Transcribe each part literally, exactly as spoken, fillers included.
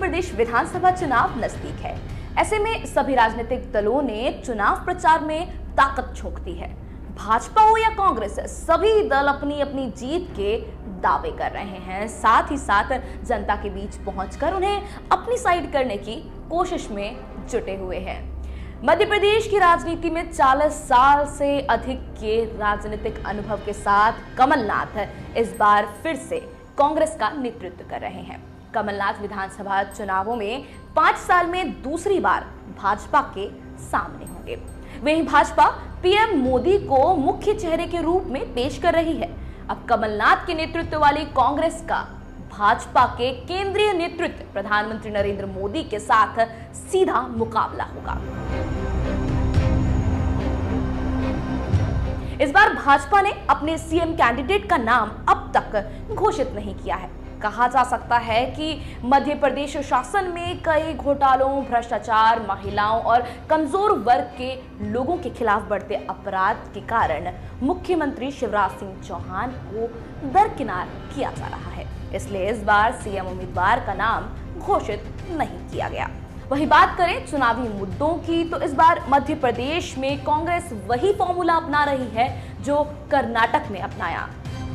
प्रदेश विधानसभा चुनाव नजदीक है। ऐसे में सभी राजनीतिक दलों ने चुनाव प्रचार में ताकत झोंक दी है। भाजपा हो या कांग्रेस, सभी दल अपनी अपनी जीत के दावे कर रहे हैं। साथ ही साथ जनता के बीच पहुंचकर उन्हें अपनी साइड करने की कोशिश में जुटे हुए हैं। मध्य प्रदेश की राजनीति में चालीस साल से अधिक के राजनीतिक अनुभव के साथ कमलनाथ इस बार फिर से कांग्रेस का नेतृत्व कर रहे हैं। कमलनाथ विधानसभा चुनावों में पांच साल में दूसरी बार भाजपा के सामने होंगे। वहीं भाजपा पीएम मोदी को मुख्य चेहरे के रूप में पेश कर रही है। अब कमलनाथ के नेतृत्व वाली कांग्रेस का भाजपा के केंद्रीय नेतृत्व प्रधानमंत्री नरेंद्र मोदी के साथ सीधा मुकाबला होगा। इस बार भाजपा ने अपने सीएम कैंडिडेट का नाम अब तक घोषित नहीं किया है। कहा जा सकता है कि मध्य प्रदेश शासन में कई घोटालों, भ्रष्टाचार, महिलाओं और कमजोर वर्ग के लोगों के खिलाफ बढ़ते अपराध के कारण मुख्यमंत्री शिवराज सिंह चौहान को दरकिनार किया जा रहा है। इसलिए इस बार सीएम उम्मीदवार का नाम घोषित नहीं किया गया। वहीं बात करें चुनावी मुद्दों की, तो इस बार मध्य प्रदेश में कांग्रेस वही फॉर्मूला अपना रही है जो कर्नाटक में अपनाया।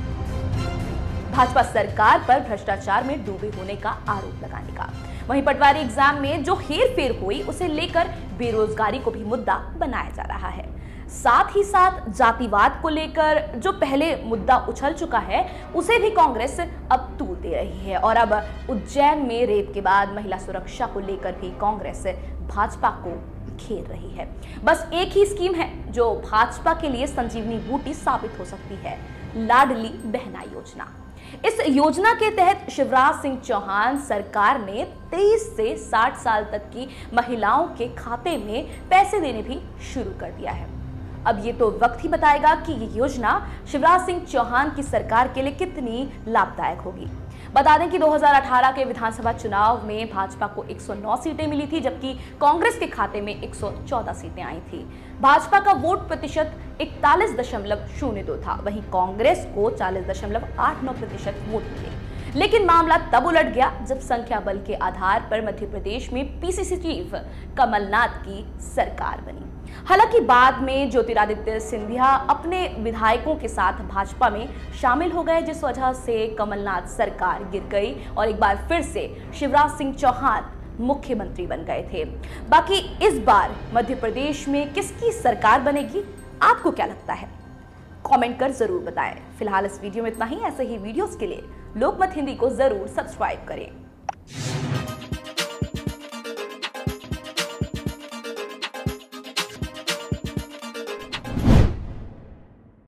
भाजपा सरकार पर भ्रष्टाचार में डूबे होने का आरोप लगाने का। वहीं पटवारी एग्जाम में जो हेरफेर हुई उसे लेकर बेरोजगारी को भी मुद्दा बनाया जा रहा है। साथ ही साथ जातिवाद को लेकर जो पहले मुद्दा उछल चुका है उसे भी कांग्रेस अब तूल दे रही है। और अब उज्जैन में रेप के बाद महिला सुरक्षा को लेकर भी कांग्रेस भाजपा को घेर रही है। बस एक ही स्कीम है जो भाजपा के लिए संजीवनी बूटी साबित हो सकती है, लाडली बहना योजना। इस योजना के तहत शिवराज सिंह चौहान सरकार ने तेईस से साठ साल तक की महिलाओं के खाते में पैसे देने भी शुरू कर दिया है। अब ये तो वक्त ही बताएगा कि ये योजना शिवराज सिंह चौहान की सरकार के लिए कितनी लाभदायक होगी। बता दें कि दो हज़ार अठारह के विधानसभा चुनाव में भाजपा को एक सौ नौ सीटें मिली थी, जबकि कांग्रेस के खाते में एक सौ चौदह सीटें आई थी। भाजपा का वोट प्रतिशत इकतालीस दशमलव शून्य दो था, वहीं कांग्रेस को चालीस दशमलव आठ नौ प्रतिशत वोट मिले। लेकिन मामला तब उलट गया जब संख्या बल के आधार पर मध्य प्रदेश में पीसीसी चीफ कमलनाथ की सरकार बनी। हालांकि बाद में ज्योतिरादित्य सिंधिया अपने विधायकों के साथ भाजपा में शामिल हो गए, जिस वजह से कमलनाथ सरकार गिर गई और एक बार फिर से शिवराज सिंह चौहान मुख्यमंत्री बन गए थे। बाकी इस बार मध्य प्रदेश में किसकी सरकार बनेगी, आपको क्या लगता है? कमेंट कर जरूर बताएं। फिलहाल इस वीडियो में इतना ही। ऐसे ही वीडियोस के लिए लोकमत हिंदी को जरूर सब्सक्राइब करें।